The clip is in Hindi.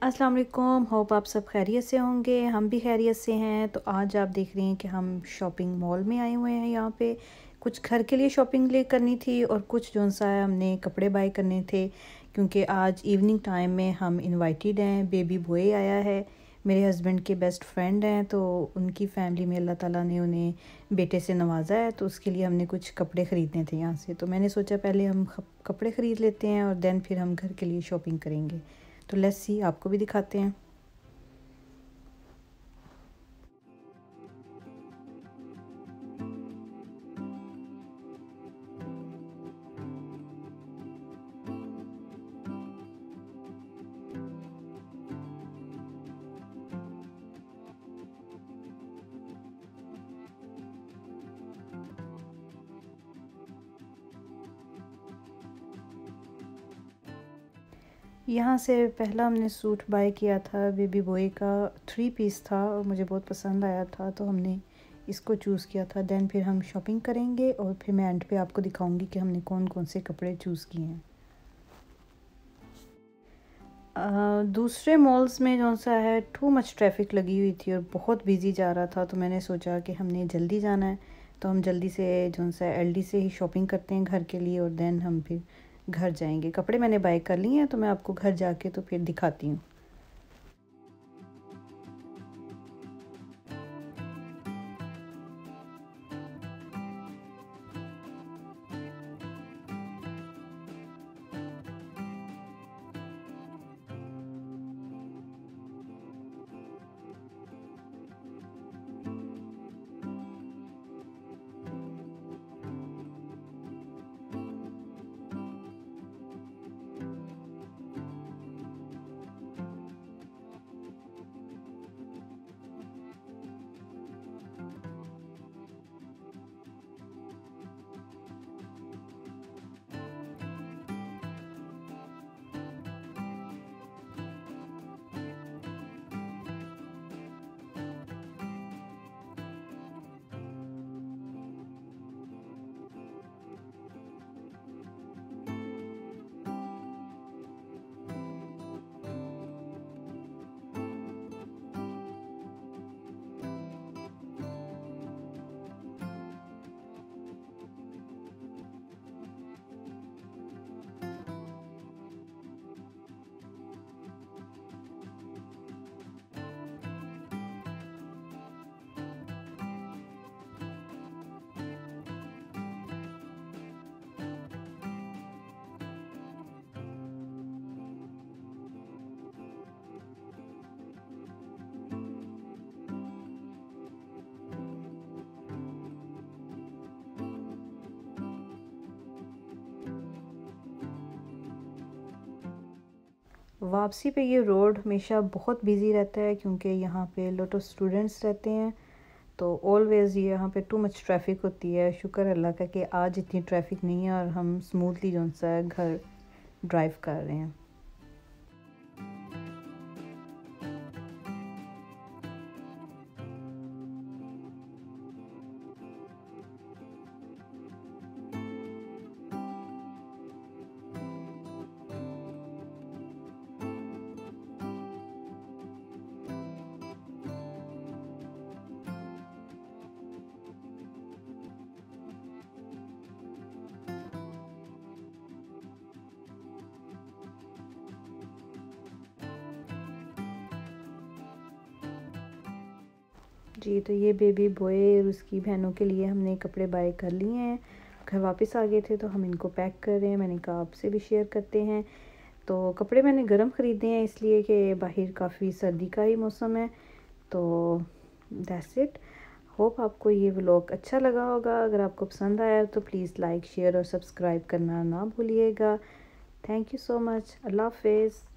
अस्सलाम वालेकुम। होप आप सब खैरियत से होंगे। हम भी खैरियत से हैं। तो आज आप देख रहे हैं कि हम शॉपिंग मॉल में आए हुए हैं। यहाँ पे कुछ घर के लिए शॉपिंग ले करनी थी और कुछ जो सा है हमने कपड़े बाय करने थे, क्योंकि आज इवनिंग टाइम में हम इनवाइटेड हैं। बेबी बॉय आया है, मेरे हस्बैंड के बेस्ट फ्रेंड हैं, तो उनकी फैमिली में अल्लाह ताला ने उन्हें बेटे से नवाजा है, तो उसके लिए हमने कुछ कपड़े ख़रीदने थे यहाँ से। तो मैंने सोचा पहले हम कपड़े ख़रीद लेते हैं और देन फिर हम घर के लिए शॉपिंग करेंगे। तो लेट्स सी, आपको भी दिखाते हैं। यहाँ से पहला हमने सूट बाय किया था बेबी बॉय का, 3 पीस था और मुझे बहुत पसंद आया था, तो हमने इसको चूज़ किया था। देन फिर हम शॉपिंग करेंगे और फिर मैं एंड पे आपको दिखाऊंगी कि हमने कौन कौन से कपड़े चूज़ किए हैं। दूसरे मॉल्स में जो सा है टू मच ट्रैफिक लगी हुई थी और बहुत बिजी जा रहा था, तो मैंने सोचा कि हमने जल्दी जाना है, तो हम जल्दी से जो सा एलडी से ही शॉपिंग करते हैं घर के लिए और देन हम फिर घर जाएंगे। कपड़े मैंने बाय कर लिए हैं, तो मैं आपको घर जाके तो फिर दिखाती हूँ। वापसी पे ये रोड हमेशा बहुत बिजी रहता है, क्योंकि यहाँ पे लॉट ऑफ स्टूडेंट्स रहते हैं, तो ऑलवेज़ ये यहाँ पे टू मच ट्रैफिक होती है। शुक्र अल्लाह का कि आज इतनी ट्रैफिक नहीं है और हम स्मूथली जो सा है घर ड्राइव कर रहे हैं। जी, तो ये बेबी बॉय और उसकी बहनों के लिए हमने कपड़े बाय कर लिए हैं। घर वापस आ गए थे तो हम इनको पैक कर रहे हैं। मैंने कहा आपसे भी शेयर करते हैं। तो कपड़े मैंने गर्म ख़रीदे हैं, इसलिए कि बाहर काफ़ी सर्दी का ही मौसम है। तो दैट्स इट। होप आपको ये व्लॉग अच्छा लगा होगा। अगर आपको पसंद आया तो प्लीज़ लाइक, शेयर और सब्सक्राइब करना ना भूलिएगा। Thank you so much. अल्लाह हाफ़िज़।